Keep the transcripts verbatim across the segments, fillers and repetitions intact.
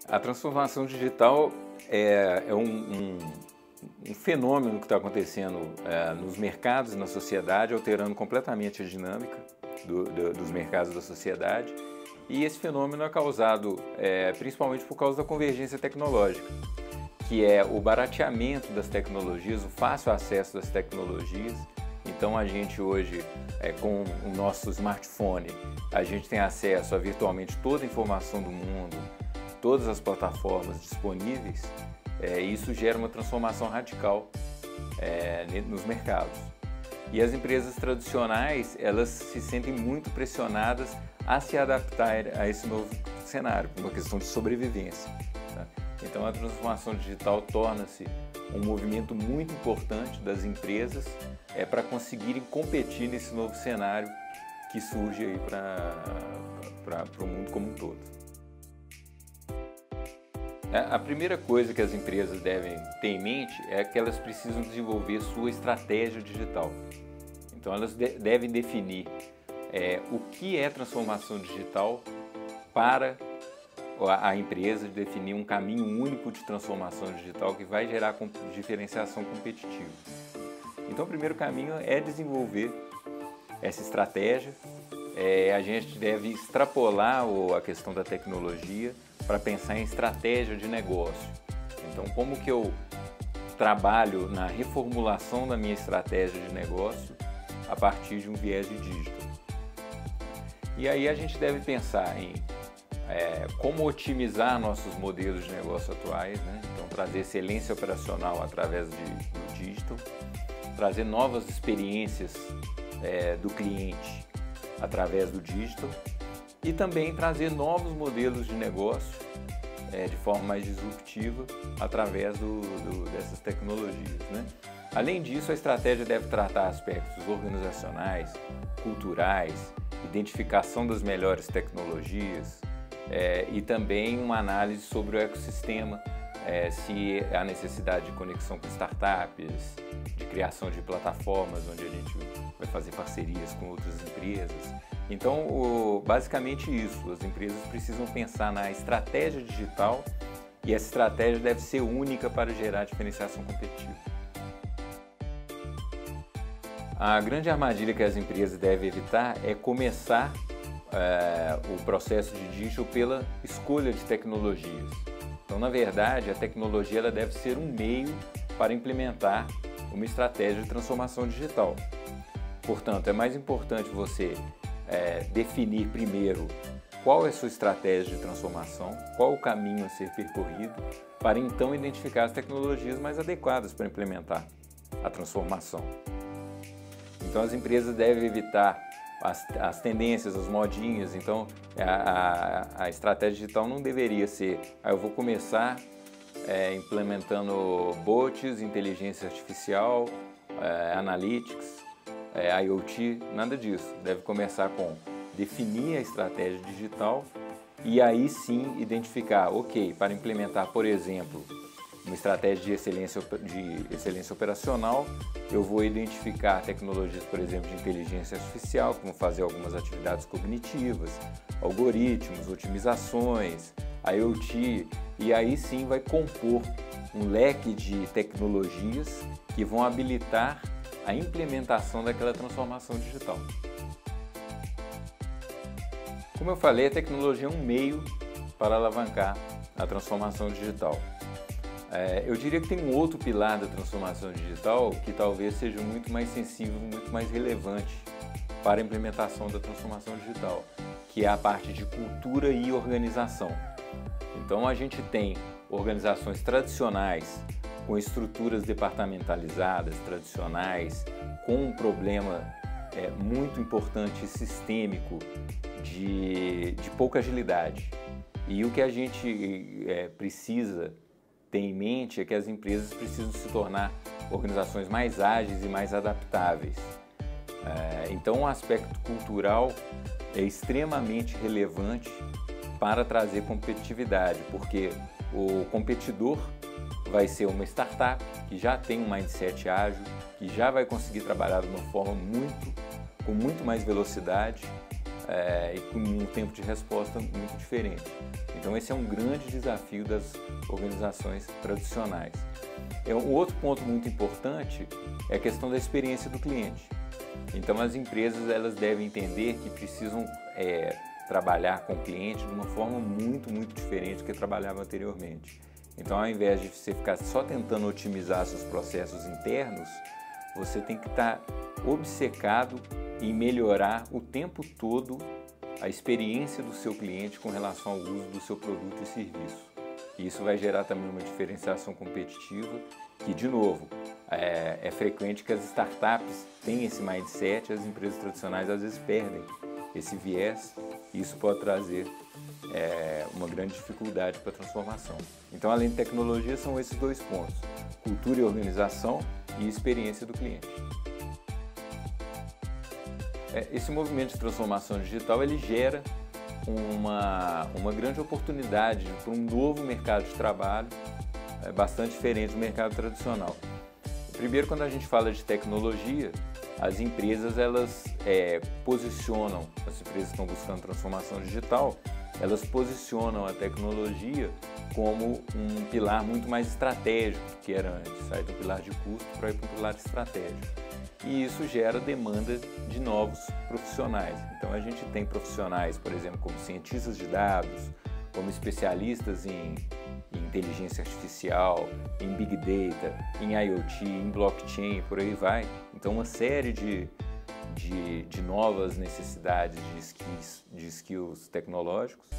A transformação digital é, é um, um, um fenômeno que está acontecendo é, nos mercados e na sociedade, alterando completamente a dinâmica do, do, dos mercados da sociedade. E esse fenômeno é causado é, principalmente por causa da convergência tecnológica, que é o barateamento das tecnologias, o fácil acesso das tecnologias. Então a gente hoje, é, com o nosso smartphone, a gente tem acesso a virtualmente toda a informação do mundo, todas as plataformas disponíveis, é, e isso gera uma transformação radical é, nos mercados. E as empresas tradicionais, elas se sentem muito pressionadas a se adaptar a esse novo cenário, por uma questão de sobrevivência. Tá? Então a transformação digital torna-se um movimento muito importante das empresas é, para conseguirem competir nesse novo cenário que surge aí para o mundo como um todo. A primeira coisa que as empresas devem ter em mente é que elas precisam desenvolver sua estratégia digital. Então elas de devem definir é, o que é transformação digital para a empresa, definir um caminho único de transformação digital que vai gerar diferenciação competitiva. Então o primeiro caminho é desenvolver essa estratégia. É, a gente deve extrapolar a questão da tecnologia para pensar em estratégia de negócio. Então, como que eu trabalho na reformulação da minha estratégia de negócio a partir de um viés de digital? E aí a gente deve pensar em é, como otimizar nossos modelos de negócio atuais, né? Então, trazer excelência operacional através de, do digital, trazer novas experiências é, do cliente através do digital e também trazer novos modelos de negócio é, de forma mais disruptiva através do, do, dessas tecnologias, né? Além disso, a estratégia deve tratar aspectos organizacionais, culturais, identificação das melhores tecnologias é, e também uma análise sobre o ecossistema, é, se há necessidade de conexão com startups, de criação de plataformas onde a gente vai fazer parcerias com outras empresas. Então, o, basicamente isso, as empresas precisam pensar na estratégia digital e essa estratégia deve ser única para gerar diferenciação competitiva. A grande armadilha que as empresas devem evitar é começar é, o processo de digital pela escolha de tecnologias. Então, na verdade, a tecnologia ela deve ser um meio para implementar uma estratégia de transformação digital. Portanto, é mais importante você é, definir primeiro qual é a sua estratégia de transformação, qual o caminho a ser percorrido, para então identificar as tecnologias mais adequadas para implementar a transformação. Então, as empresas devem evitar as, as tendências, as modinhas. Então, a, a, a estratégia digital não deveria ser, ah, eu vou começar é, implementando bots, inteligência artificial, é, analytics, é, IoT, nada disso. Deve começar com definir a estratégia digital e aí sim identificar, ok, para implementar, por exemplo, uma estratégia de excelência, de excelência operacional, eu vou identificar tecnologias, por exemplo, de inteligência artificial, que vão fazer algumas atividades cognitivas, algoritmos, otimizações, IoT, e aí sim vai compor um leque de tecnologias que vão habilitar a implementação daquela transformação digital. Como eu falei, a tecnologia é um meio para alavancar a transformação digital. É, eu diria que tem um outro pilar da transformação digital que talvez seja muito mais sensível, muito mais relevante para a implementação da transformação digital, que é a parte de cultura e organização. Então a gente tem organizações tradicionais, com estruturas departamentalizadas, tradicionais, com um problema é, muito importante e sistêmico de, de pouca agilidade. E o que a gente é, precisa ter em mente é que as empresas precisam se tornar organizações mais ágeis e mais adaptáveis. É, então, o aspecto cultural é extremamente relevante para trazer competitividade, porque o competidor vai ser uma startup que já tem um mindset ágil, que já vai conseguir trabalhar de uma forma muito, com muito mais velocidade, é, e com um tempo de resposta muito diferente. Então esse é um grande desafio das organizações tradicionais. É, um outro ponto muito importante é a questão da experiência do cliente. Então as empresas elas devem entender que precisam é, trabalhar com o cliente de uma forma muito, muito diferente do que trabalhava anteriormente. Então, ao invés de você ficar só tentando otimizar seus processos internos, você tem que estar obcecado em melhorar o tempo todo a experiência do seu cliente com relação ao uso do seu produto e serviço. E isso vai gerar também uma diferenciação competitiva que, de novo, é, é frequente que as startups tenham esse mindset e as empresas tradicionais às vezes perdem esse viés e isso pode trazer é, uma grande dificuldade para a transformação. Então, além de tecnologia, são esses dois pontos: cultura e organização e experiência do cliente. É, esse movimento de transformação digital ele gera uma, uma grande oportunidade para um novo mercado de trabalho é, bastante diferente do mercado tradicional. Primeiro, quando a gente fala de tecnologia, as empresas elas é, posicionam, as empresas que estão buscando transformação digital, elas posicionam a tecnologia como um pilar muito mais estratégico do que era antes, sai do pilar de custo para ir para um pilar estratégico. E isso gera demanda de novos profissionais. Então a gente tem profissionais, por exemplo, como cientistas de dados, como especialistas em, em inteligência artificial, em Big Data, em IoT, em blockchain, por aí vai. Então uma série de, de, de novas necessidades de skills, de skills tecnológicos.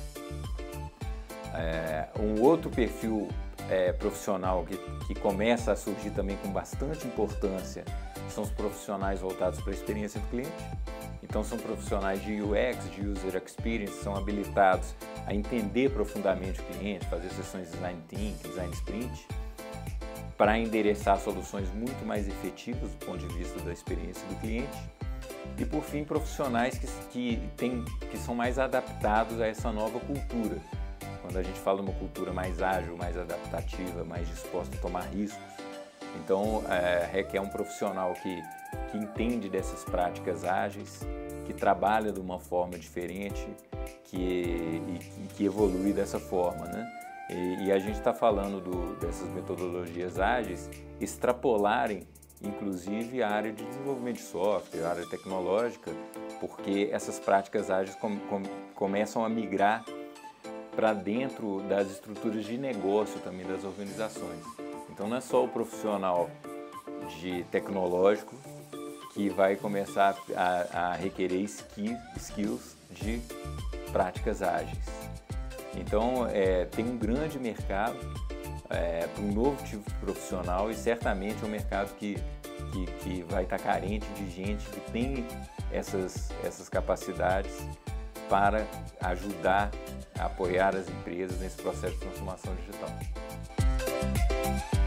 É, um outro perfil é, profissional que, que começa a surgir também com bastante importância são os profissionais voltados para a experiência do cliente. Então são profissionais de U X, de User Experience, são habilitados a entender profundamente o cliente, fazer sessões de Design Thinking, Design Sprint, para endereçar soluções muito mais efetivas do ponto de vista da experiência do cliente. E por fim, profissionais que, que, tem, que são mais adaptados a essa nova cultura. Quando a gente fala de uma cultura mais ágil, mais adaptativa, mais disposta a tomar riscos, então é, requer um profissional que, que entende dessas práticas ágeis, que trabalha de uma forma diferente, que, e, que evolui dessa forma, né? E, e a gente está falando do, dessas metodologias ágeis extrapolarem, inclusive, a área de desenvolvimento de software, a área tecnológica, porque essas práticas ágeis com, com, começam a migrar para dentro das estruturas de negócio também das organizações. Então não é só o profissional de tecnológico que vai começar a, a requerer ski, skills de práticas ágeis. Então é, tem um grande mercado é, para um novo tipo de profissional e certamente é um mercado que, que, que vai estar carente de gente que tem essas, essas capacidades para ajudar a apoiar as empresas nesse processo de transformação digital.